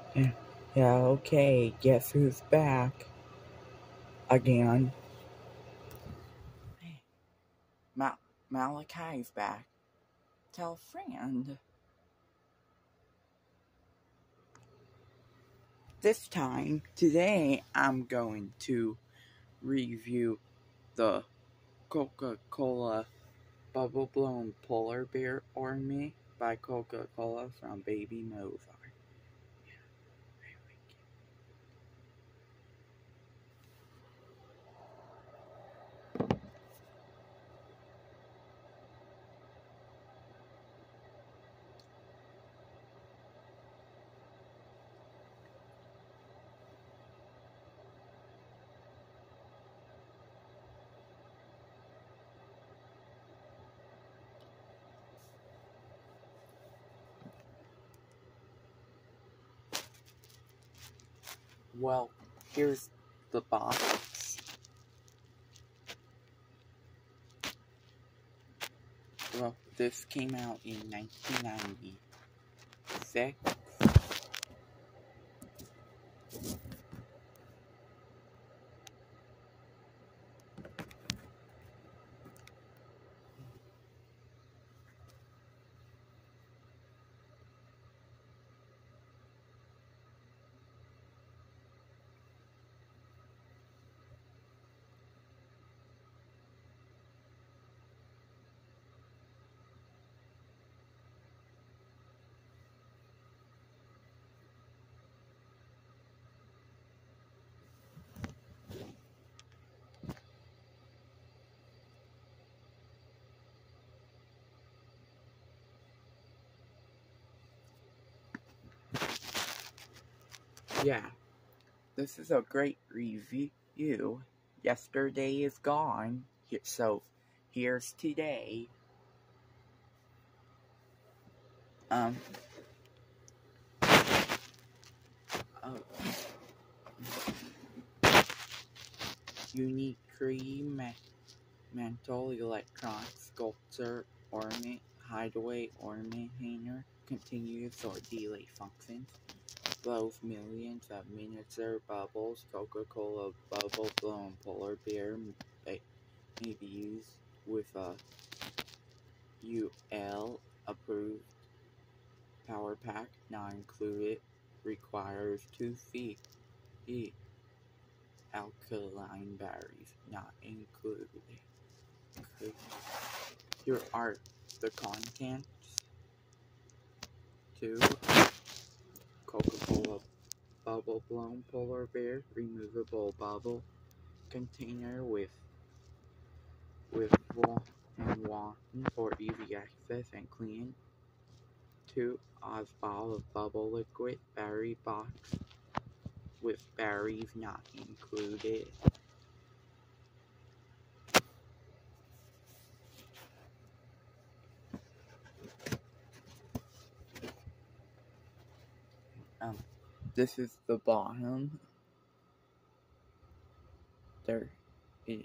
Yeah, yeah, okay, guess who's back again? Hey, Malachi's back. Tell a friend. Today, I'm going to review the Coca-Cola Bubble Blown Polar Bear Ornament by Coca-Cola from Baby Mozart. Well, here's the box. Well, this came out in 1996. Yeah, this is a great review. Yesterday is gone, so here's today. Um, uh, Unique cream mental electron sculptor ornament, hideaway ornament hanger, continuous or delay functions, blows millions of miniature bubbles. Coca-Cola bubble blown polar bear may be used with a UL approved power pack, not included, requires 2 feet. Alkaline batteries, not included. Here are the contents. 2. Coca-Cola bubble blown polar bear removable bubble container with wand for easy access and clean. 2. Oz ball of bubble liquid battery box with batteries not included. This is the bottom. There is.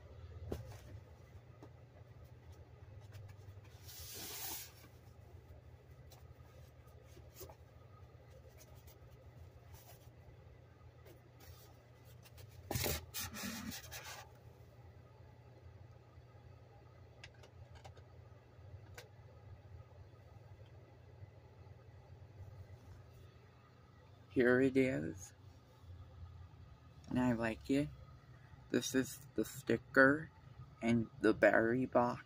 Here it is. And I like it. This is the sticker and the battery box.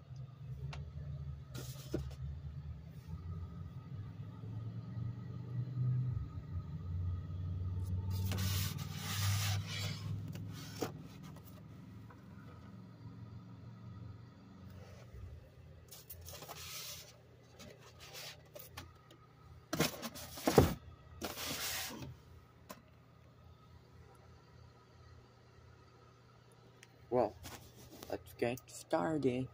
Well, let's get started.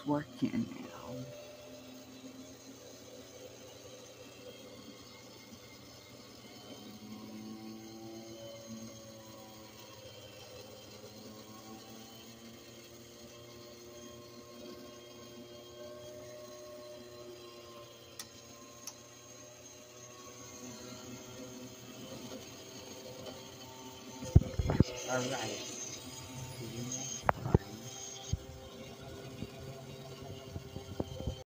working now. Alright.